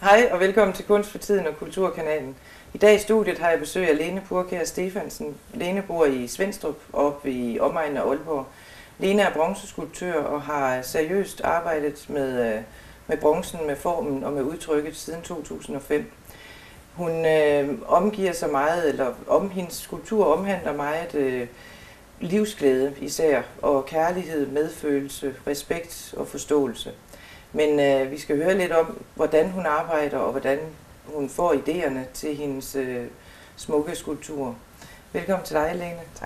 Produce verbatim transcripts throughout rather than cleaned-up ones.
Hej og velkommen til Kunst for Tiden og Kulturkanalen. I dag i studiet har jeg besøg af Lene Purkjær Stefansen. Lene bor i Svenstrup oppe i omegnen af Aalborg. Lene er bronzeskulptør og har seriøst arbejdet med, med bronzen, med formen og med udtrykket siden to tusind og fem. Hun øh, omgiver sig meget, eller om hendes skulptur omhandler meget øh, livsglæde især, og kærlighed, medfølelse, respekt og forståelse. Men øh, vi skal høre lidt om, hvordan hun arbejder og hvordan hun får idéerne til hendes øh, smukke skulpturer. Velkommen til dig, Lene. Tak.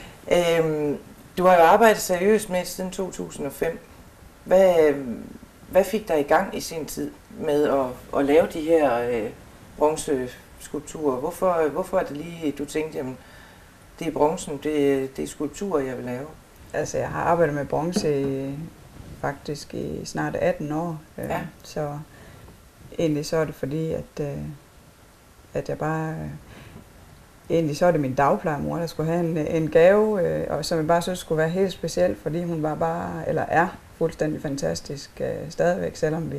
Øhm, du har jo arbejdet seriøst med siden to tusind og fem. Hvad, hvad fik dig i gang i sin tid med at, at lave de her øh, bronzeskulpturer? Hvorfor, hvorfor er det lige, du tænkte, jamen, det er bronzen, det, det er skulpturer, jeg vil lave? Altså, jeg har arbejdet med bronze i, faktisk i snart atten år. Øh, ja. Så egentlig så er det fordi, at, øh, at jeg bare... Øh, egentlig så er det min dagplejemor, der skulle have en, en gave, øh, og som jeg bare synes skulle være helt speciel, fordi hun var bare, eller er fuldstændig fantastisk øh, stadigvæk, selvom vi,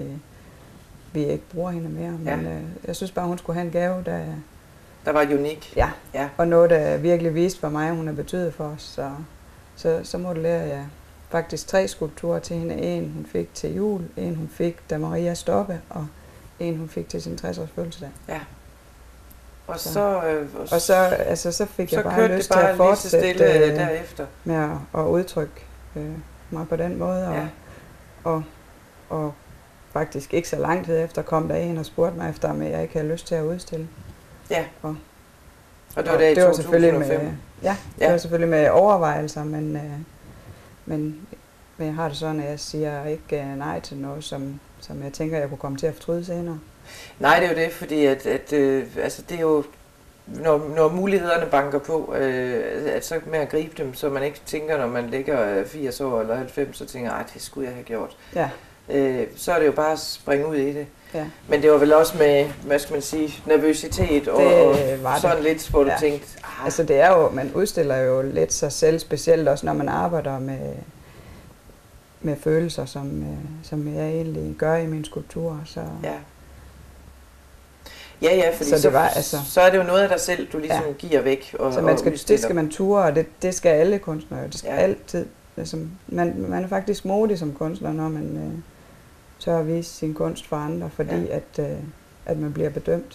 vi ikke bruger hende mere. Men ja. øh, jeg synes bare, hun skulle have en gave, der... Der var unik. Ja, ja. Og noget, der virkelig viste for mig, hun har betydet for os. Så, så, så modellerede jeg faktisk tre skulpturer til hende. En hun fik til jul, en hun fik, da Maria stoppe, og en hun fik til sin tres års fødselsdag. Ja. Og så, så, øh, og så, altså, så fik så jeg bare lyst bare til at fortsætte stille, øh, derefter. med at, at udtrykke øh, mig på den måde. Og, ja. og, og faktisk ikke så lang tid efter kom der en og spurgte mig efter, om jeg ikke havde lyst til at udstille. Ja. Og, og det var det i to tusind og fem? Med, ja, det ja. var selvfølgelig med overvejelser, men, øh, men, men jeg har det sådan, at jeg siger ikke øh, nej til noget, som, som jeg tænker, jeg kunne komme til at fortryde senere. Nej, det er jo det, fordi at, at, øh, altså det er jo, når, når mulighederne banker på, øh, at så med at gribe dem, så man ikke tænker, når man ligger firs år eller halvfems, så tænker jeg, det skulle jeg have gjort. Ja. Øh, så er det jo bare at springe ud i det. Ja. Men det var vel også med, hvad skal man sige, nervøsitet og, det og sådan det. Lidt, hvor du ja. tænkte... Ah. Altså det er jo, man udstiller jo lidt sig selv, specielt også når man arbejder med, med følelser, som, som jeg egentlig gør i min skulptur. Så. Ja. Ja, ja, fordi så, så, var, altså, så er det jo noget af dig selv, du ligesom ja. giver væk og, så man skal, og udstiller. Det skal man ture, og det, det skal alle kunstnere. Det skal ja. altid. Altså, man, man er faktisk modig som kunstner, når man øh, tør at vise sin kunst for andre, fordi ja. at, øh, at man bliver bedømt.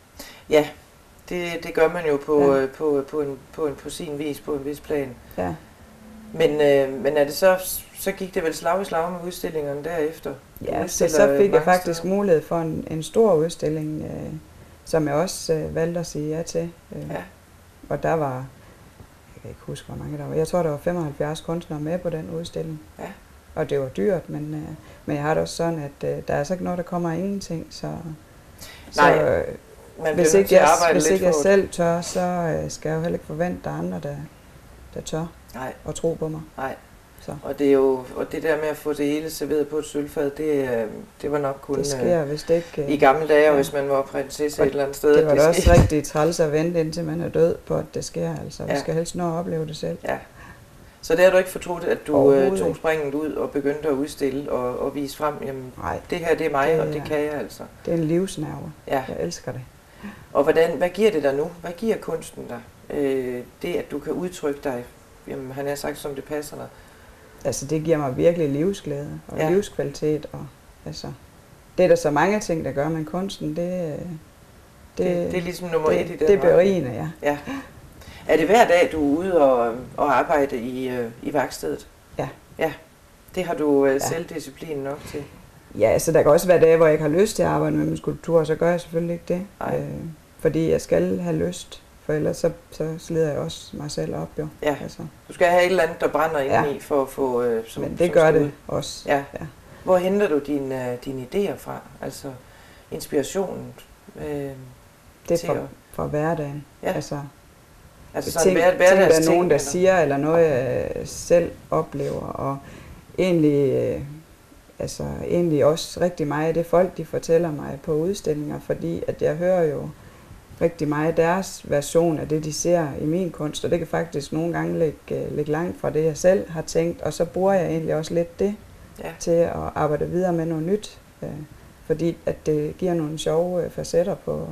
Ja, det, det gør man jo på, ja. øh, på, på, en, på, en, på sin vis, på en vis plan. Ja. Men, øh, men er det så, så gik det vel slag i slag med udstillingerne derefter? Ja, så, så fik jeg faktisk steder. mulighed for en, en stor udstilling, øh, som jeg også øh, valgte at sige ja til. Øh, ja. Og der var, jeg kan ikke huske hvor mange der var, jeg tror der var femoghalvfjerds kunstnere med på den udstilling. Ja. Og det var dyrt, men, øh, men jeg har det også sådan, at øh, der er altså ikke noget, der kommer af ingenting, så... Nej, så, øh, hvis ikke jeg, hvis ikke jeg selv tør, så øh, skal jeg jo heller ikke forvente, at der er andre, der, der tør Nej. og tro på mig. Nej. Så. Og det er jo, og det der med at få det hele serveret på et sølvfad, det, det var nok kun det sker, øh, hvis det ikke, øh, i gamle dage, ja. hvis man var prinsesse et eller andet sted. Det var det da også rigtig træls at vente, indtil man er død på, at det sker. Altså, ja. Vi skal helst nå at opleve det selv. Ja. Så det har du ikke fortrudt, at du øh, tog springet ud og begyndte at udstille og, og vise frem, jamen Nej, det her det er mig, det, og det kan jeg altså. Det er en livsnerve. Ja. Jeg elsker det. Og hvordan, hvad giver det dig nu? Hvad giver kunsten dig? Øh, det, at du kan udtrykke dig, jamen han har sagt, som det passer dig. Altså det giver mig virkelig livsglæde og ja. livskvalitet. Og, altså, det er der så mange ting, der gør, men kunsten, det, det, det, det er ligesom nummer det, et i den. Det er berigende, ja. ja. Er det hver dag, du er ude og, og arbejde i, øh, i værkstedet? Ja. Ja, det har du øh, ja. selvdisciplin nok til? Ja, altså der kan også være dage, hvor jeg ikke har lyst til at arbejde med min skulptur, og så gør jeg selvfølgelig ikke det. Øh, fordi jeg skal have lyst, for ellers så, så slider jeg også mig selv op, jo. Ja, altså. Du skal have et eller andet, der brænder ja. ind i for at få... Øh, som, Men det som gør skud. det også. Ja. ja. Hvor henter du dine, øh, dine idéer fra? Altså inspirationen? Øh, det er fra, fra hverdagen. Ja. Altså, Altså sådan ting, hver, ting, der er nogen, der eller? siger, eller noget, jeg selv oplever, og egentlig, øh, altså, egentlig også rigtig meget af det folk, de fortæller mig på udstillinger, fordi at jeg hører jo rigtig meget deres version af det, de ser i min kunst, og det kan faktisk nogle gange ligge, ligge langt fra det, jeg selv har tænkt, og så bruger jeg egentlig også lidt det ja. til at arbejde videre med noget nyt. fordi at det giver nogle sjove facetter på,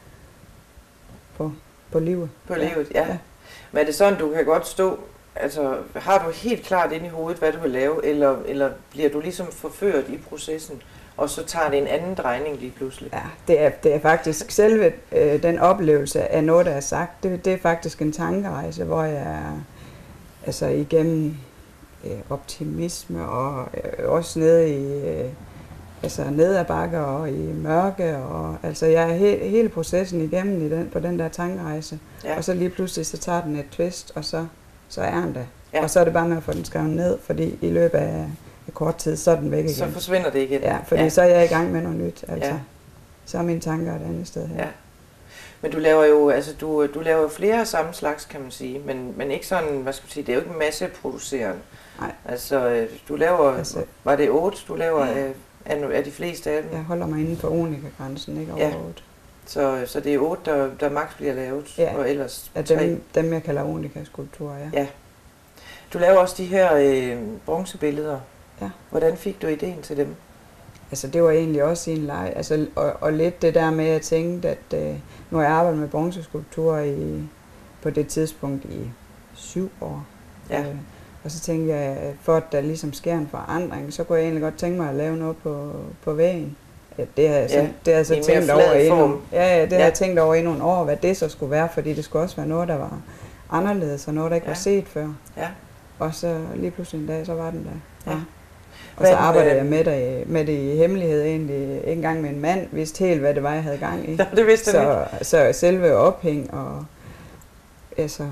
på, på livet. På livet, ja. ja. Men er det sådan, du kan godt stå, altså har du helt klart inde i hovedet, hvad du vil lave, eller, eller bliver du ligesom forført i processen, og så tager det en anden drejning lige pludselig? Ja, det er, det er faktisk selve øh, den oplevelse af noget, der er sagt, det, det er faktisk en tankerejse, hvor jeg er altså igennem øh, optimisme og øh, også nede i øh, altså ned ad bakker og i mørke, og altså jeg er he, hele processen igennem i den, på den der tankerejse, ja. Og så lige pludselig så tager den et twist, og så, så er den der. Ja. Og så er det bare med at få den skrevet ned, fordi i løbet af, af kort tid, så er den væk igen. Så forsvinder det igen. Ja, fordi ja. Så er jeg i gang med noget nyt, altså. Ja. Så er mine tanker et andet sted her. Ja. Men du laver jo, altså du, du laver jo flere af samme slags, kan man sige, men, men ikke sådan, hvad skal man sige, det er jo ikke masseproducerende. Nej. Altså, du laver, altså, var det otte, du laver ja. af, af de fleste af dem? Jeg holder mig inden for Onika-grænsen, ikke over ja. otte. Så, så det er otte, der, der maks bliver lavet, ja. Og ellers ja, tre? Dem, dem jeg kalder Onika-skulpturer, ja. Ja. Du laver også de her øh, bronzebilleder. Ja. Hvordan fik du ideen til dem? Altså det var egentlig også en leg, altså, og, og lidt det der med, at jeg tænkte, at øh, nu har jeg arbejdet med bronzeskulpturer i, på det tidspunkt i syv år. Ja. Øh, og så tænkte jeg, at for at der ligesom sker en forandring, så kunne jeg egentlig godt tænke mig at lave noget på, på væggen. Ja, det har jeg så, ja, det har jeg så tænkt over i nogle, ja, ja, det ja. har jeg tænkt over i nogle år, hvad det så skulle være, fordi det skulle også være noget, der var anderledes, og noget, der ikke ja. var set før. Ja. Og så lige pludselig en dag, så var den der. Ja. Ja. Og så arbejdede jeg med det, med det i hemmelighed egentlig. Ikke engang med en mand vidste helt, hvad det var, jeg havde gang i. Ja, det vidste så, så selve ophæng og altså,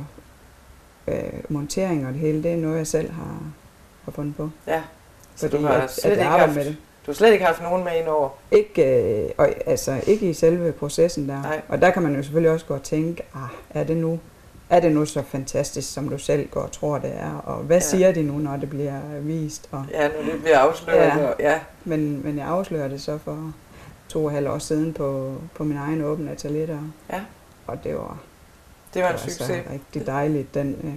øh, montering og det hele, det er noget, jeg selv har, har fundet på. Ja, så fordi du har at, slet at ikke haft, med det. Du har slet ikke haft nogen med ind over? Ikke, øh, og, altså, ikke i selve processen der. Nej. Og der kan man jo selvfølgelig også gå og tænke, ah, er det nu Er det nu så fantastisk, som du selv går og tror, det er? Og hvad ja. siger de nu, når det bliver vist? Og, ja, når det bliver afsløret. Ja, og, ja. Men, men jeg afslører det så for to og et halvt år siden på, på min egen åbne atelier der. Ja. Og det var, det var en det var succes. så rigtig dejligt, den, øh,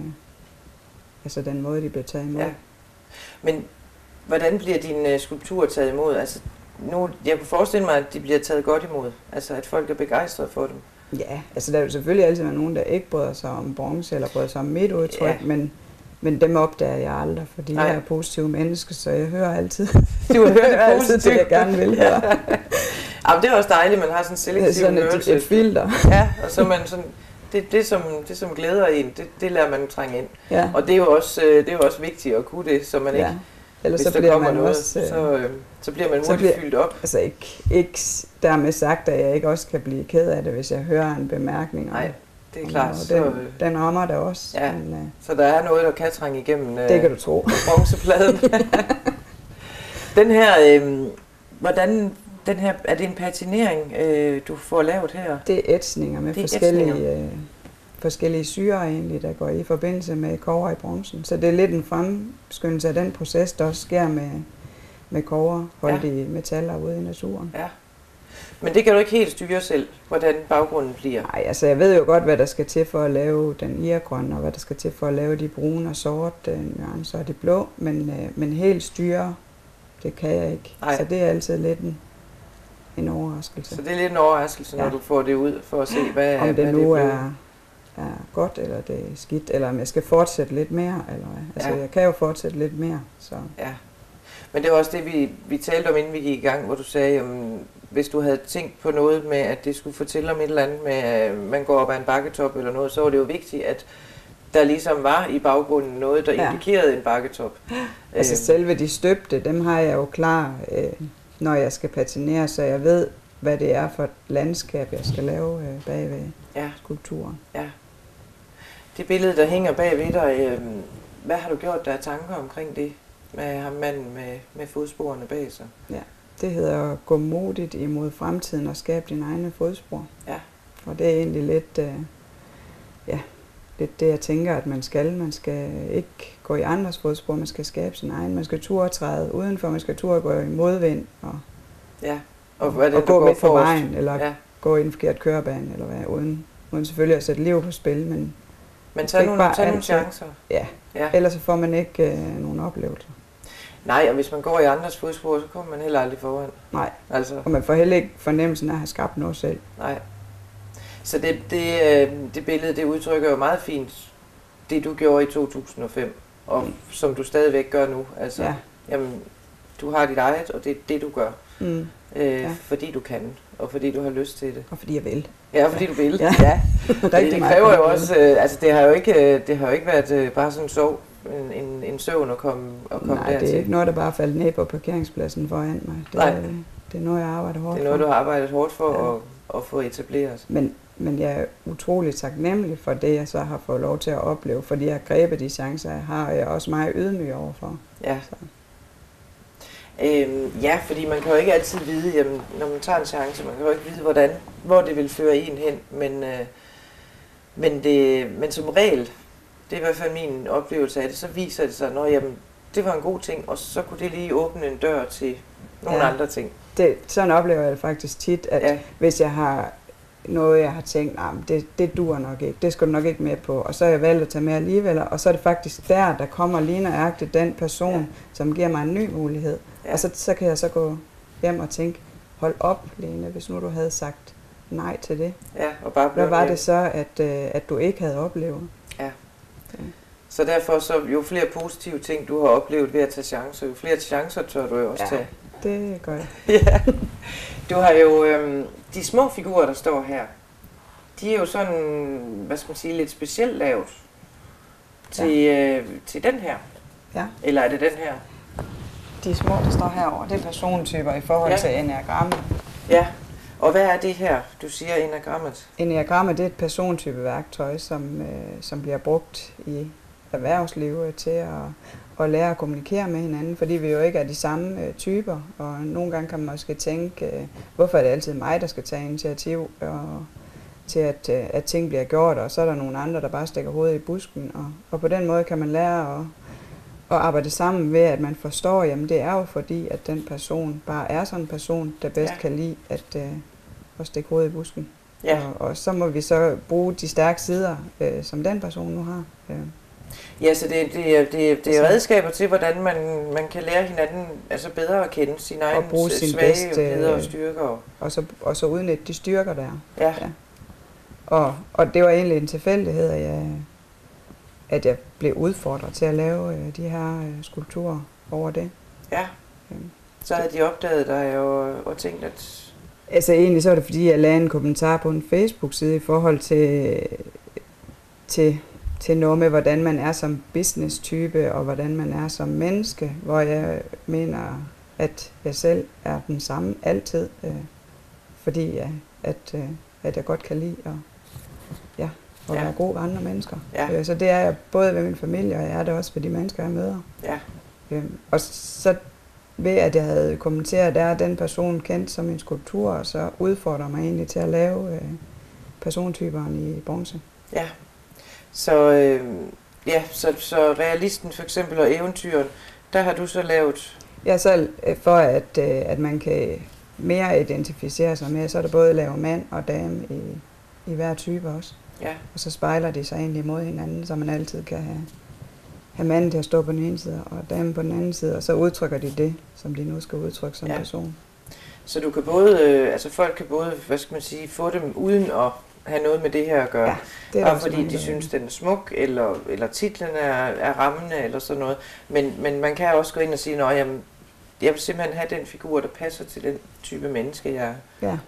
altså den måde, de blev taget imod. Ja. Men hvordan bliver dine skulpturer taget imod? Altså, nu, jeg kunne forestille mig, at de bliver taget godt imod. Altså, at folk er begejstrede for dem. Ja, altså der vil selvfølgelig altid være nogen, der ikke bryder sig om bronze eller bryder sig om mit udtryk, ja. men, men dem opdager jeg aldrig, fordi Nej. jeg er positiv menneske, så jeg hører altid. Du hører altid det, jeg gerne vil høre. Ja, det er også dejligt, man har sådan en selektiv sådan et, hørelse. et filter. Ja, og så man sådan, det, det, som, det som glæder en, det, det lader man trænge ind. Ja. Og det er, jo også, det er jo også vigtigt at kunne det, så man ikke, ja. Ellers hvis så der bliver kommer man noget, også, så, øh, så bliver man hurtigt bliver, fyldt op. Altså ikke, ikke dermed sagt, at jeg ikke også kan blive ked af det, hvis jeg hører en bemærkning. Nej, det er klart. Så, den, den rammer der også. Ja, men, uh, så der er noget, der kan trænge igennem det kan du tro. bronzepladen. Den her, øh, hvordan, den her, er det en patinering, øh, du får lavet her? Det er ætsninger med forskellige, øh, forskellige syrer egentlig, der går i forbindelse med kobber i bronzen. Så det er lidt en fremskyndelse af den proces, der også sker med, med kobberholdige ja. metaller ude i naturen. Ja. Men det kan du ikke helt styre selv, hvordan baggrunden bliver? Nej, altså jeg ved jo godt, hvad der skal til for at lave den irgrønne, og hvad der skal til for at lave de brune og sorte nuancer og de blå, men, øh, men helt styre, det kan jeg ikke. Ej. Så det er altid lidt en, en overraskelse. Så det er lidt en overraskelse, når ja. du får det ud for at se, hvad, om det hvad nu det er, er, er godt, eller det er skidt, eller om jeg skal fortsætte lidt mere, eller hvad. Altså ja. jeg kan jo fortsætte lidt mere, så... Ja. Men det var også det, vi, vi talte om, inden vi gik i gang, hvor du sagde, om, hvis du havde tænkt på noget med, at det skulle fortælle om et eller andet med, at man går op ad en bakketop eller noget, så var det jo vigtigt, at der ligesom var i baggrunden noget, der ja. indikerede en bakketop. Altså selve de støbte, dem har jeg jo klar, øh, når jeg skal patinere, så jeg ved, hvad det er for et landskab, jeg skal lave øh, bagved ja. skulpturen. Ja. Det billede, der hænger bagved dig, øh, hvad har du gjort der tanker omkring det? Med ham manden med, med fodsporene bag sig. Ja, det hedder gå modigt imod fremtiden og skabe dine egne fodspor. Ja. Og det er egentlig lidt, øh, ja, lidt det, jeg tænker, at man skal. Man skal ikke gå i andres fodspor, man skal skabe sin egen. Man skal turde træde udenfor, man skal turde gå i modvind og, ja. og, hvad det, og gå midt på vejen, eller ja. gå i en forkert kørebane, eller hvad, uden, uden selvfølgelig at sætte liv på spil. Men, men tag nogle, tag nogle chancer. Ja, ja, ellers så får man ikke øh, nogen oplevelser. Nej, og hvis man går i andres fodspor, så kommer man heller aldrig foran. Nej, altså. Og man får heller ikke fornemmelsen af at have skabt noget selv. Nej. Så det, det, det billede, det udtrykker jo meget fint det, du gjorde i to tusind og fem, og mm. som du stadigvæk gør nu. Altså, ja. Jamen, du har dit eget, og det er det, du gør. Mm. Øh, ja. Fordi du kan, og fordi du har lyst til det. Og fordi jeg vil. Ja, fordi du vil. Ja. Ja. det, det kræver jo også, øh, altså det har jo ikke, det har jo ikke været øh, bare sådan sov, en, en, en søvn at komme, at komme Nej, dertil. det er ikke noget, der bare faldt ned på parkeringspladsen foran mig. Det, Nej. det er noget, jeg arbejder hårdt for. Det er noget, du har arbejdet hårdt for ja. at, at få etableret. Men, men jeg er utroligt taknemmelig for det, jeg så har fået lov til at opleve, fordi jeg har grebet de chancer, jeg har, og jeg er også meget ydmyg overfor. Ja. Så. Øhm, ja, fordi man kan jo ikke altid vide, jamen, når man tager en chance, man kan jo ikke vide, hvordan, hvor det vil føre en hen, men, øh, men, det, men som regel, det er i hvert fald min oplevelse af det, så viser det sig, at jamen, det var en god ting, og så kunne det lige åbne en dør til nogle ja. andre ting. Det, sådan oplever jeg det faktisk tit, at ja. hvis jeg har noget, jeg har tænkt, nah, det, det duer nok ikke, det skal du nok ikke med på, og så er jeg valgt at tage med alligevel, og så er det faktisk der, der kommer lige nøjagtigt den person, ja. som giver mig en ny mulighed. Ja. Og så, så kan jeg så gå hjem og tænke, hold op, Lene, hvis nu du havde sagt nej til det. Ja, og bare hvad var det så, at, at du ikke havde oplevet? Ja. ja. Så derfor, så jo flere positive ting, du har oplevet ved at tage chancer, jo flere chancer tør du jo også ja, tage. det gør jeg. ja. Du har jo, øhm, de små figurer, der står her, de er jo sådan, hvad skal man sige, lidt specielt lavet til, ja. øh, til den her. Ja. Eller er det den her? De små, der står herovre, det er persontyper i forhold ja. til enneagrammet. Ja, og hvad er det her, du siger, enneagrammet? Enneagrammet, det er et persontypeværktøj, som, øh, som bliver brugt i erhvervslivet til at, at lære at kommunikere med hinanden, fordi vi jo ikke er de samme øh, typer, og nogle gange kan man måske tænke, øh, hvorfor er det altid mig, der skal tage initiativ og, til, at, øh, at ting bliver gjort, og så er der nogle andre, der bare stikker hovedet i busken, og, og på den måde kan man lære at og arbejde sammen ved, at man forstår, jamen det er jo fordi, at den person bare er sådan en person, der bedst ja. kan lide at, øh, at stikke hovedet i busken. Ja. Og, og så må vi så bruge de stærke sider, øh, som den person nu har. Øh. Ja, så det, det, er, det, det er redskaber til, hvordan man, man kan lære hinanden altså bedre at kende sin egen svage sider og styrker. Og så, og så udnytte de styrker, der er. Ja. Ja. Og, og det var egentlig en tilfældighed, at jeg, at jeg blev udfordret til at lave øh, de her øh, skulpturer over det. Ja, så havde de opdaget dig og, og tænkt, at... Altså egentlig så var det, fordi jeg lagde en kommentar på en Facebook-side i forhold til, til, til noget med, hvordan man er som business-type, og hvordan man er som menneske, hvor jeg mener, at jeg selv er den samme altid, øh, fordi ja, at, øh, at jeg godt kan lide at, ja, at ja. være god ved andre mennesker. Ja. Øh, så det er jeg både ved min familie, og jeg er det også ved de mennesker, jeg møder. Ja. Øh, og så ved at jeg havde kommenteret, der er den person kendt som en skulptur, og så udfordrer mig egentlig til at lave øh, persontyperen i bronze. Ja, så, øh, ja, så, så realisten for eksempel og eventyren, der har du så lavet... Ja, så øh, for at, øh, at man kan mere identificere sig med, så er der både lave mand og dame i, i hver type også. Ja. Og så spejler de sig egentlig mod hinanden, så man altid kan have... have manden til at stå på den ene side, og damen på den anden side, og så udtrykker de det, som de nu skal udtrykke som ja. person. Så du kan både, øh, altså folk kan både, hvad skal man sige, få dem uden at have noget med det her at gøre. Ja, det er bare fordi de synes, den er smuk, eller, eller titlen er, er rammende, eller sådan noget. Men, men man kan også gå ind og sige, at jeg vil simpelthen have den figur, der passer til den type menneske, jeg er. Ja.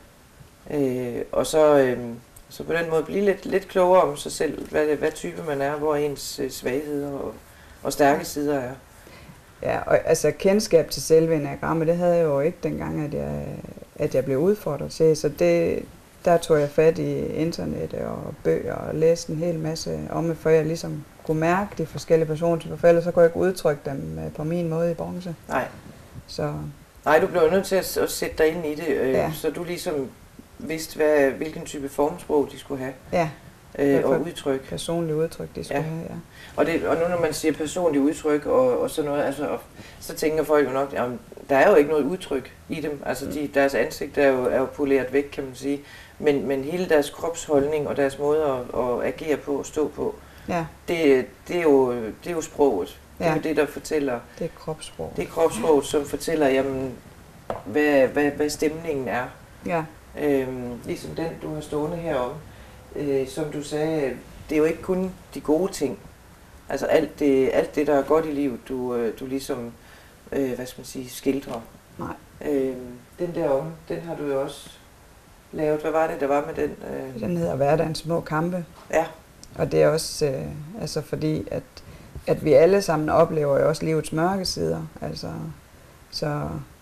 Øh, og så... Øh, Så på den måde blive lidt, lidt klogere om sig selv, hvad, hvad type man er, hvor ens svagheder og, og stærke sider er. Ja, og altså kendskab til selve enneagrammet, det havde jeg jo ikke dengang, at jeg, at jeg blev udfordret til. Så det, der tog jeg fat i internet og bøger og læste en hel masse om det, for jeg ligesom kunne mærke de forskellige persontyper, for ellers så kunne jeg ikke udtrykke dem på min måde i bronze. Nej. Så. Nej, du blev nødt til at, at sætte dig ind i det, øh, ja. så du ligesom... vidste, hvad, hvilken type formsprog de skulle have, ja, øh, og udtryk. Personligt udtryk, de skulle ja. have, ja. Og, det, og nu når man siger personligt udtryk og, og sådan noget, altså, og, så tænker folk jo nok, at der er jo ikke noget udtryk i dem. Altså de, deres ansigt er jo, er jo poleret væk, kan man sige. Men, men hele deres kropsholdning og deres måde at, at agere på og stå på, Ja. Det, det, er jo, det er jo sproget. Det er Ja. jo det, der fortæller. Det er kropssprog. Det er kropssproget, som fortæller, jamen, hvad, hvad, hvad stemningen er. Ja. Øhm, ligesom den, du har stående herom. Øh, som du sagde, det er jo ikke kun de gode ting. Altså alt det, alt det der er godt i livet, du, øh, du ligesom, øh, hvad skal man sige, skildrer. Nej. Øh, den der om, den har du jo også lavet. Hvad var det, der var med den? Øh? Den hedder Hverdagens små kampe. Ja. Og det er også øh, altså fordi, at, at vi alle sammen oplever jo også livets mørke sider. Altså, så,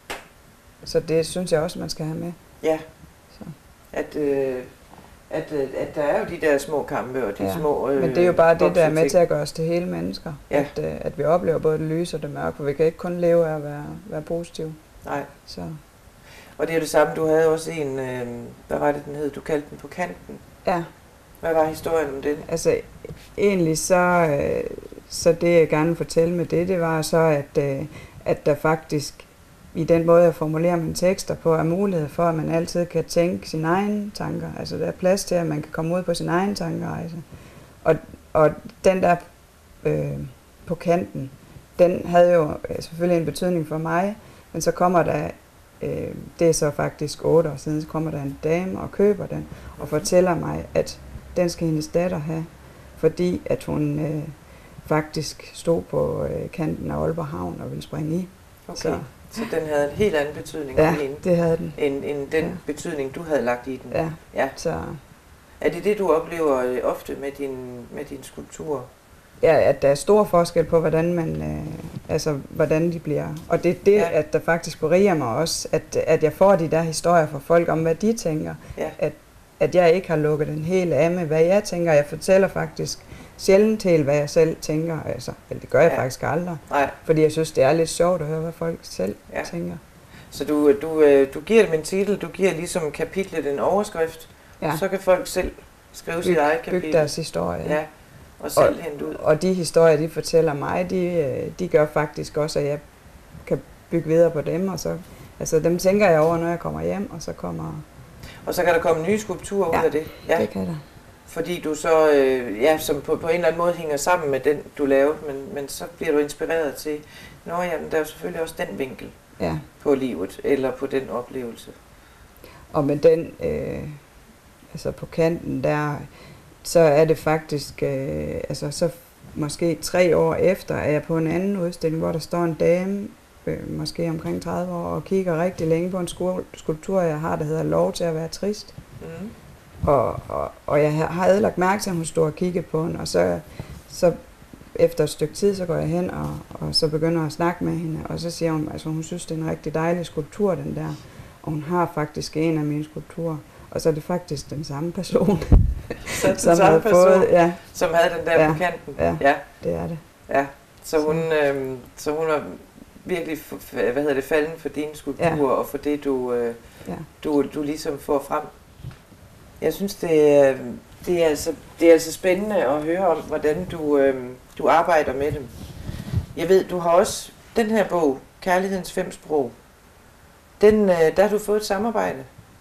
så det synes jeg også, man skal have med. Ja. Så. At, øh, at, øh, at der er jo de der små kampe og de Ja. små øh, Men det er jo bare det, der er med ting. til at gøre os til hele mennesker. Ja. At, øh, at vi oplever både det lyse og det mørke, for vi kan ikke kun leve af at være, være positive. Nej. Så. Og det er det samme, du havde også en, øh, hvad var det den hed, du kaldte den På kanten. Ja. Hvad var historien om den? Altså egentlig så, øh, så det jeg gerne vil fortælle med det, det var så, at, øh, at der faktisk i den måde, jeg formulerer mine tekster på, er mulighed for, at man altid kan tænke sine egne tanker. Altså der er plads til, at man kan komme ud på sin egen tankerejse. Og, og den der øh, på kanten, den havde jo selvfølgelig en betydning for mig, men så kommer der, øh, det er så faktisk otte år siden, så kommer der en dame og køber den, og fortæller mig, at den skal hendes datter have, fordi at hun øh, faktisk stod på øh, kanten af Aalborg Havn og ville springe i. Okay. Så, Så den havde en helt anden betydning ja, for hende, det havde den. end, end den Ja. betydning, du havde lagt i den. Ja, Ja. så, Er det det, du oplever øh, ofte med din, med din skulptur? ja, at der er stor forskel på, hvordan man, øh, altså, hvordan de bliver. Og det er det, Ja. ja. at der faktisk beriger mig også, at, at jeg får de der historier fra folk om, hvad de tænker. Ja. At, at jeg ikke har lukket den hele af med, hvad jeg tænker. Jeg fortæller faktisk sjældent til, hvad jeg selv tænker. Altså, eller det gør jeg Ja. ja. faktisk aldrig. Nej. Fordi jeg synes, det er lidt sjovt at høre, hvad folk selv Ja. ja. tænker. Så du, du, øh, du giver dem en titel, du giver ligesom kapitlet en overskrift, Ja. så kan folk selv skrive sit eget kapitel. Bygge deres historie. Ja, og selv hente ud. Og de historier, de fortæller mig, de, øh, de gør faktisk også, at jeg kan bygge videre på dem. Og så, altså, dem tænker jeg over, når jeg kommer hjem, og så kommer... Og så kan der komme nye skulpturer Ja, ud af det. Ja, det kan der. Fordi du så, øh, ja, som på, på en eller anden måde hænger sammen med den, du lavede, men, men så bliver du inspireret til, nå jamen, der er jo selvfølgelig også den vinkel Ja. på livet, eller på den oplevelse. Og med den, øh, altså på kanten der, så er det faktisk, øh, altså så måske tre år efter, er jeg på en anden udstilling, hvor der står en dame, øh, måske omkring tredive år, og kigger rigtig længe på en skulptur, jeg har, der hedder Lov til at være trist. Mm. Og, og, og jeg har adlagt mærke til, at hun stod og kiggede på den, og så, så efter et stykke tid, så går jeg hen og, og så begynder jeg at snakke med hende, og så siger hun, altså hun synes, det er en rigtig dejlig skulptur, den der, og hun har faktisk en af mine skulpturer, og så er det faktisk den samme person, Så den som, samme person, fået, ja, som havde den der Ja, på kanten. ja. Ja, det er det. ja. Så hun, øh, så hun var virkelig, f- hvad hedder det, falden for dine skulpturer, Ja. og for det, du, øh, Ja. du, du ligesom får frem. Jeg synes, det er, det er, altså, det er altså spændende at høre om, hvordan du, øh, du arbejder med dem. Jeg ved, du har også den her bog, Kærlighedens fem sprog. Den, øh, der har du fået et samarbejde.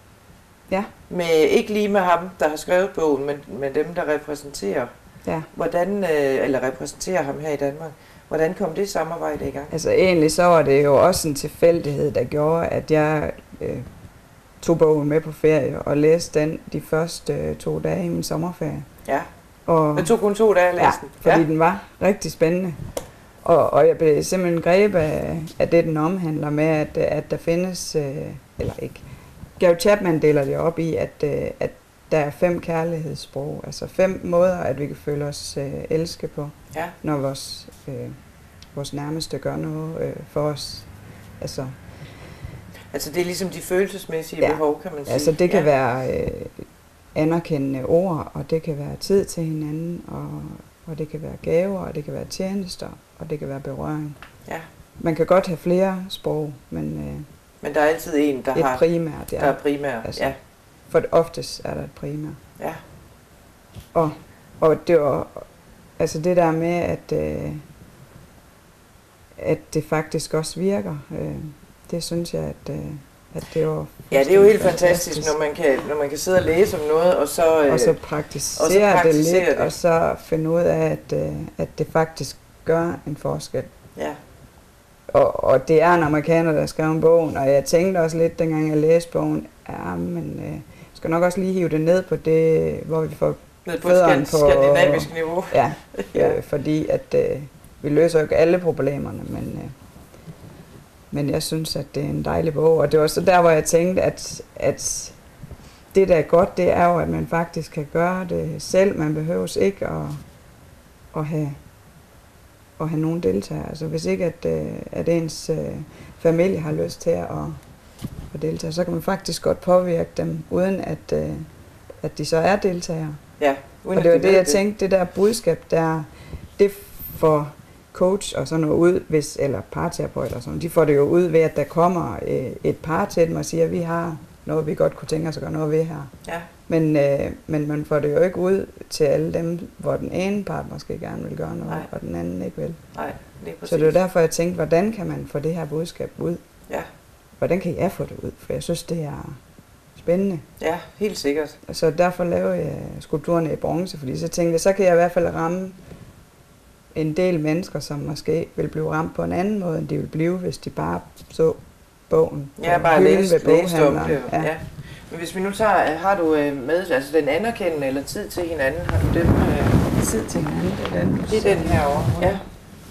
Ja. Med, ikke lige med ham, der har skrevet bogen, men med dem, der repræsenterer. Ja. Hvordan, øh, eller repræsenterer ham her i Danmark. Hvordan kom det samarbejde i gang? Altså egentlig så var det jo også en tilfældighed, der gjorde, at jeg øh, tog bogen med på ferie og læste den de første øh, to dage i min sommerferie. Ja. Og, Det tog kun to dage at læse ja, den. fordi ja. den var rigtig spændende. Og, og jeg blev simpelthen grebet af, af det, den omhandler med, at, at der findes, øh, eller ikke, Gary Chapman deler det op i, at, øh, at der er fem kærlighedssprog, altså fem måder, at vi kan føle os øh, elske på, Ja. når vores, øh, vores nærmeste gør noget øh, for os. Altså, Altså det er ligesom de følelsesmæssige Ja. behov, kan man sige. altså det kan ja. være øh, anerkendende ord, og det kan være tid til hinanden, og, og det kan være gaver, og det kan være tjenester, og det kan være berøring. Ja. Man kan godt have flere sprog, men øh, Men der er altid en, der et har primært, ja. der er primær. Altså. Ja. For det oftest er der et primært. Ja. Og, og det var altså det der med, at, øh, at det faktisk også virker, øh, det synes jeg, at, øh, at det var ja, det er jo helt fantastisk, fantastisk. Når, man kan, når man kan sidde og læse om noget, og så, og så praktisere, og så praktisere det lidt, det. Og så finde ud af, at, at det faktisk gør en forskel. Ja. Og, og det er en amerikaner, der skrev en bogen, og jeg tænkte også lidt, dengang jeg læste bogen, ja, men øh, jeg skal nok også lige hive det ned på det, hvor vi får ned på et skandinavisk niveau. Ja, ja. Øh, fordi at øh, vi løser jo ikke alle problemerne, men, øh, men jeg synes, at det er en dejlig bog, og det var så der, hvor jeg tænkte, at, at det, der er godt, det er jo, at man faktisk kan gøre det selv. Man behøver ikke at, at have at have nogen deltagere. Altså hvis ikke, at, at ens øh, familie har lyst til at, at deltage, så kan man faktisk godt påvirke dem, uden at, øh, at de så er deltagere. Ja, uden og det var det, jeg tænkte, det der budskab, der det får coach og sådan noget ud, hvis, eller parterapeut eller sådan, de får det jo ud ved, at der kommer øh, et par til dem og siger, at vi har noget, vi godt kunne tænke os at gøre noget ved her. Ja. Men, øh, men man får det jo ikke ud til alle dem, hvor den ene part måske gerne vil gøre noget, Nej. og den anden ikke vil. Nej, lige præcis. Så det er derfor, jeg tænkte, hvordan kan man få det her budskab ud? Ja. Hvordan kan jeg få det ud? For jeg synes, det er spændende. Ja, helt sikkert. Så derfor lavede jeg skulpturerne i bronze, fordi så tænkte jeg, så kan jeg i hvert fald ramme en del mennesker, som måske vil blive ramt på en anden måde, end de vil blive, hvis de bare så bogen. Ja, bare læse, læse om det. Ja. Ja. Men hvis vi nu tager, har du med, altså den anerkendende eller tid til hinanden, har du dem? Øh, tid til hinanden, det er den, det er den herovre. Ja.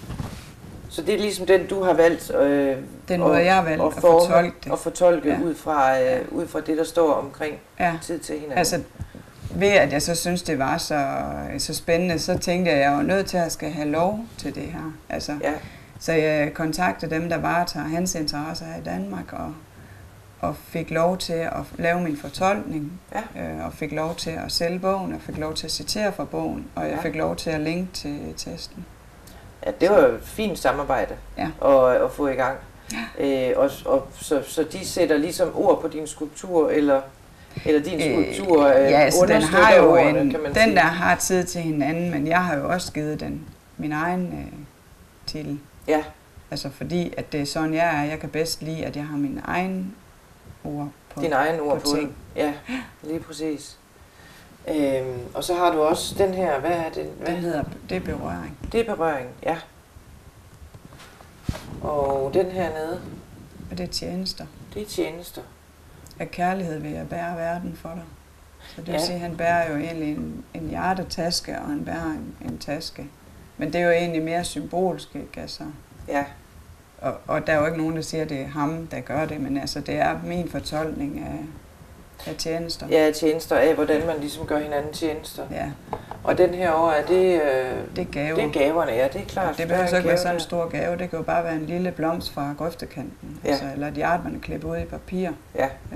Så det er ligesom den, du har valgt øh, den måde, jeg har valgt at, at fortolke det. Og fortolke ja. ud, fra, øh, ud fra det, der står omkring ja. tid til hinanden. Altså, ved at jeg så synes, det var så, så spændende, så tænkte jeg, at jeg var nødt til at skal have lov til det her. Altså, ja. Så jeg kontaktede dem, der varetager hans interesser her i Danmark, og, og fik lov til at lave min fortolkning, ja. øh, og fik lov til at sælge bogen, og fik lov til at citere fra bogen, og jeg ja. fik lov til at linke til testen. Ja, det var jo et fint samarbejde ja. at, at få i gang. Ja. Øh, og, og, så, så de sætter ligesom ord på din skulptur, eller, eller din skulptur øh, ja, altså, den har jo ordene, en, kan man den sige. der har tid til hinanden, men jeg har jo også givet den min egen øh, titel. Ja. Altså fordi, at det er sådan, jeg er. Jeg kan bedst lide, at jeg har mine egne ord på Din egen ord på, på ting. Ja, lige præcis. Øhm, og så har du også den her, hvad er det? Hvad? Den hedder, det er berøring. Det er berøring, ja. Og den her nede? Og det er tjenester. Det er tjenester. Af kærlighed vil jeg bære verden for dig. Så det vil ja. sige, at han bærer jo egentlig en, en hjertetaske, og han bærer en, en taske. Men det er jo egentlig mere symbolsk, ikke? Altså, ja. Og, og der er jo ikke nogen, der siger, at det er ham, der gør det, men altså, det er min fortolkning af, af tjenester. Ja, tjenester af, hvordan man ligesom gør hinanden tjenester. Ja. Og den her over, er det... Øh, det er gaver. Det er gaverne, ja, det er klart. Det behøver så ikke være sådan en stor gave, det kan jo bare være en lille blomst fra grøftekanten. Ja. Altså, eller et hjerte, man klipper ud i papir. Ja. ja.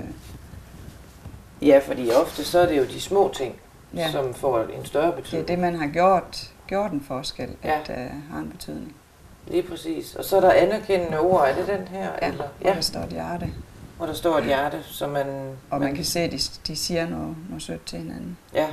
Ja, fordi ofte så er det jo de små ting, ja. som får en større betydning. Det er det, man har gjort, gjort en forskel, ja. at det uh, har en betydning. Lige præcis. Og så er der anerkendende ord. Er det den her? Ja, eller? ja. Der står et hjerte. Hvor der står et hjerte, så man... Og man, man kan se, at de, de siger noget, noget sødt til hinanden. Ja.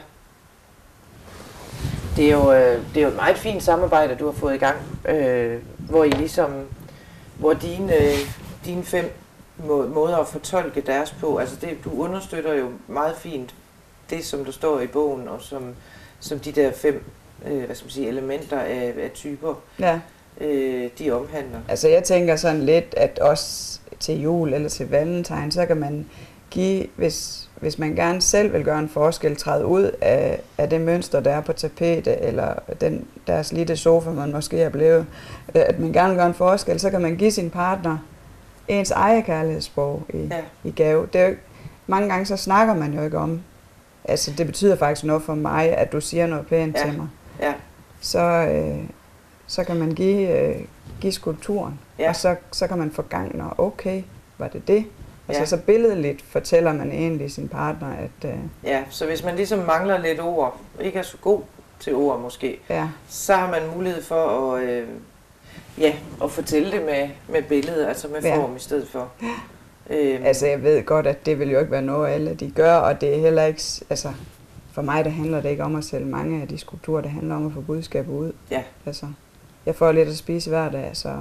Det er, jo, det er jo et meget fint samarbejde, du har fået i gang, øh, hvor I ligesom, hvor dine, dine fem må, måder at fortolke deres på, altså det, du understøtter jo meget fint det, som der står i bogen, og som, som de der fem øh, hvad skal man sige, elementer af, af typer, ja. øh, de omhandler. Altså jeg tænker sådan lidt, at også til jul eller til valentine, så kan man give, hvis, hvis man gerne selv vil gøre en forskel, træde ud af, af det mønster, der er på tapetet, eller den, deres lille sofa, man måske er blevet, at man gerne vil gøre en forskel, så kan man give sin partner ens eget kærlighedsbog i, ja. i gave. Det er jo, mange gange så snakker man jo ikke om, altså det betyder faktisk noget for mig, at du siger noget pænt ja. til mig. Ja. Så, øh, så kan man give, øh, give skulpturen, ja. og så, så kan man få gang, når okay, var det det? Altså ja. så billedligt fortæller man egentlig sin partner, at... Øh, ja, så hvis man ligesom mangler lidt ord, ikke er så god til ord måske, ja. så har man mulighed for at, øh, ja, at fortælle det med, med billeder, altså med ja. form i stedet for. Øhm. Altså jeg ved godt, at det vil jo ikke være noget, alle de gør, og det er heller ikke... Altså, for mig der handler det ikke om at sælge mange af de skulpturer, det handler om at få budskabet ud. Ja. Altså, jeg får lidt at spise hver dag, så...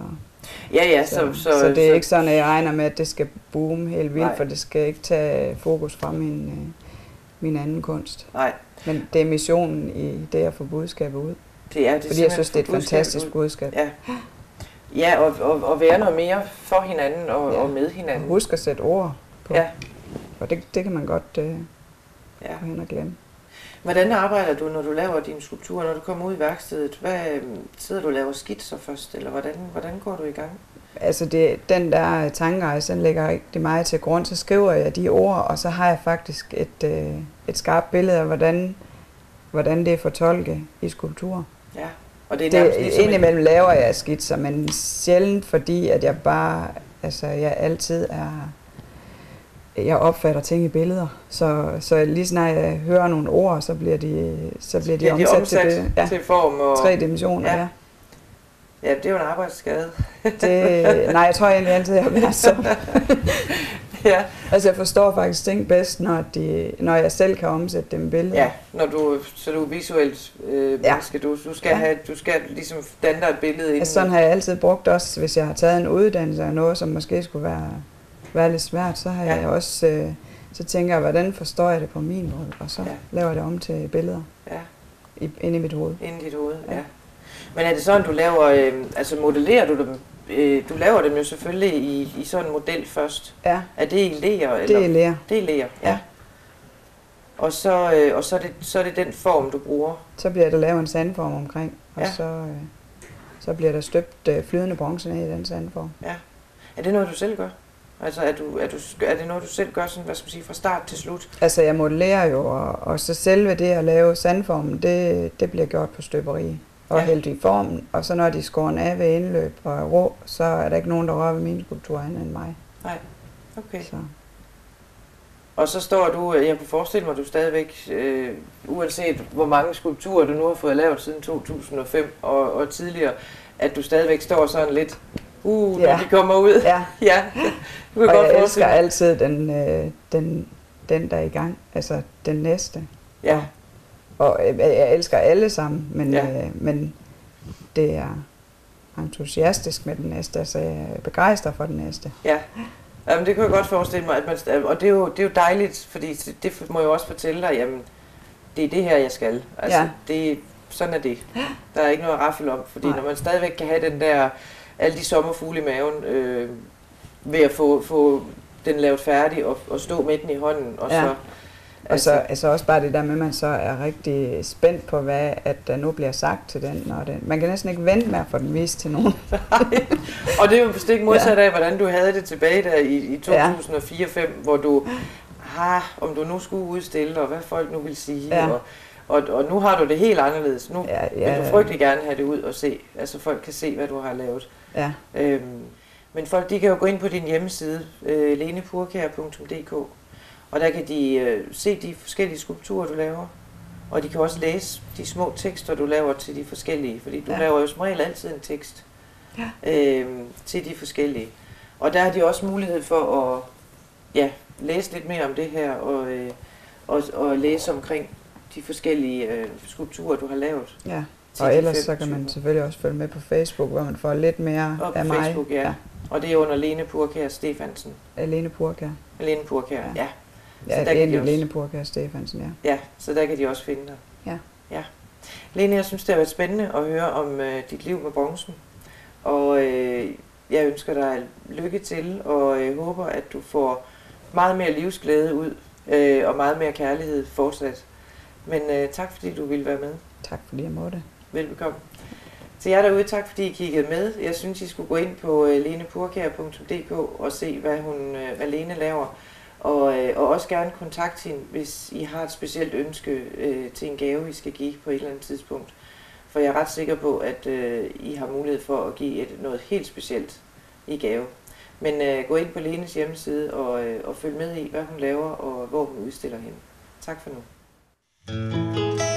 Ja, ja, så, så, så, så, så det er så, ikke sådan, at jeg regner med, at det skal boome helt vildt, nej. For det skal ikke tage fokus fra min, øh, min anden kunst. Nej. Men det er missionen i det at få budskabet ud. Det er det. Fordi jeg synes, det er et fantastisk ud. budskab. Ja, ja og, og, og være noget mere for hinanden og, ja. og med hinanden. Og husk at sætte ord på. Ja. Og det, det kan man godt øh, ja. gå hen og glemme. Hvordan arbejder du, når du laver dine skulpturer, når du kommer ud i værkstedet? Hvad, sidder du og laver skitser først, eller hvordan, hvordan går du i gang? Altså det, den der tankerejse, den lægger rigtig meget til grund, så skriver jeg de ord, og så har jeg faktisk et, øh, et skarpt billede af, hvordan, hvordan det er fortolket i skulpturer. Ja, og det er det, ligesom indimellem en... laver jeg skitser, men sjældent fordi, at jeg bare, altså jeg altid er, jeg opfatter ting i billeder, så, så lige snart jeg hører nogle ord, så bliver de, så bliver de, ja, de omsat, omsat til, det, ja. til form og tre dimensioner. Ja. Ja. Ja, det er jo en arbejdsskade. det, nej, jeg tror egentlig altid, jeg har været så. ja. Altså jeg forstår faktisk ting bedst, når, de, når jeg selv kan omsætte dem i billeder. Ja, når du, så du er visuelt øh, ja. menneske. Du, du, skal ja. have, du skal ligesom danne dig et billede ind. Altså sådan har jeg altid brugt også, hvis jeg har taget en uddannelse af noget, som måske skulle være, være lidt svært, så har ja. jeg også, øh, så tænker jeg, hvordan forstår jeg det på min måde, og så ja. laver jeg det om til billeder ja. i, inde i mit hoved. Inde i dit hoved, ja. ja. Men er det sådan, du laver, øh, altså modellerer du dem? Øh, du laver dem jo selvfølgelig i, i sådan en model først. Ja. Er det i ler? Eller? Det er i ler. Det er i ler, ja. ja. Og, så, øh, og så, er det, så er det den form, du bruger? Så bliver der lavet en sandform omkring, og ja. så, øh, så bliver der støbt øh, flydende bronze ned i den sandform. Ja. Er det noget, du selv gør? Altså er, du, er, du, er det noget, du selv gør sådan, hvad skal man sige, fra start til slut? Altså jeg modellerer jo, og, og så selve det at lave sandformen, det, det bliver gjort på støberi. Og ja. hældt i formen, og så når de skåren af ved indløb og er rå, så er der ikke nogen, der rører ved mine skulpturer andet end mig. Nej, okay. Så. Og så står du, jeg kunne forestille mig, at du stadigvæk, øh, uanset hvor mange skulpturer du nu har fået lavet siden to tusind og fem og, og tidligere, at du stadigvæk står sådan lidt, uh, når ja. de kommer ud. Ja, ja. Du kan og godt jeg elsker altid den, øh, den, den, der er i gang, altså den næste. Ja. Og jeg elsker alle sammen, men, ja. øh, men det er entusiastisk med den næste, altså jeg er begejstret for den næste. Ja, jamen, det kan jeg godt forestille mig, at man, og det er, jo, det er jo dejligt, fordi det må jo også fortælle dig, jamen det er det her, jeg skal. Altså, ja. det, sådan er det. Der er ikke noget at raffle om, fordi Nej. når man stadigvæk kan have den der, alle de sommerfugle i maven, øh, ved at få, få den lavet færdig og, og stå med den i hånden, og ja. så Og så altså også bare det der med, at man så er rigtig spændt på, hvad at der nu bliver sagt til den. Når den man kan næsten ikke vente med at få den vist til nogen. Og det er jo stik modsat af, hvordan du havde det tilbage der i, i to tusind og fire fem, hvor du, ah, om du nu skulle udstille, og hvad folk nu vil sige. Ja. Og, og, og nu har du det helt anderledes. Nu ja, ja, vil du frygtelig gerne have det ud og se. Altså folk kan se, hvad du har lavet. Ja. Øhm, men folk, de kan jo gå ind på din hjemmeside, øh, lene purkjær punktum d k. Og der kan de øh, se de forskellige skulpturer, du laver. Og de kan også læse de små tekster, du laver til de forskellige. Fordi du ja. laver jo som regel altid en tekst ja. øh, til de forskellige. Og der har de også mulighed for at ja, læse lidt mere om det her. Og, øh, og, og læse omkring de forskellige øh, skulpturer, du har lavet. Ja, og ellers så kan man selvfølgelig også følge med på Facebook, hvor man får lidt mere og af på mig. Facebook, ja. ja. Og det er under Lene Purkjær Stefansen. Lene Purkjær. Lene Purkjær, ja. ja. Ja, det er egentlig Lene Purkjær Stefansen, ja. Ja, så der kan de også finde dig. Ja. ja. Lene, jeg synes, det har været spændende at høre om øh, dit liv med bronzen. Og øh, jeg ønsker dig lykke til, og jeg øh, håber, at du får meget mere livsglæde ud, øh, og meget mere kærlighed fortsat. Men øh, tak, fordi du ville være med. Tak, fordi jeg måtte. Velbekomme. Til jer derude, tak fordi I kiggede med. Jeg synes, I skulle gå ind på øh, lene purkjær punktum d k og se, hvad, hun, øh, hvad Lene laver. Og, øh, og også gerne kontakte hende, hvis I har et specielt ønske øh, til en gave, I skal give på et eller andet tidspunkt. For jeg er ret sikker på, at øh, I har mulighed for at give et, noget helt specielt i gave. Men øh, gå ind på Lenes hjemmeside og, øh, og følg med i, hvad hun laver og hvor hun udstiller hende. Tak for nu.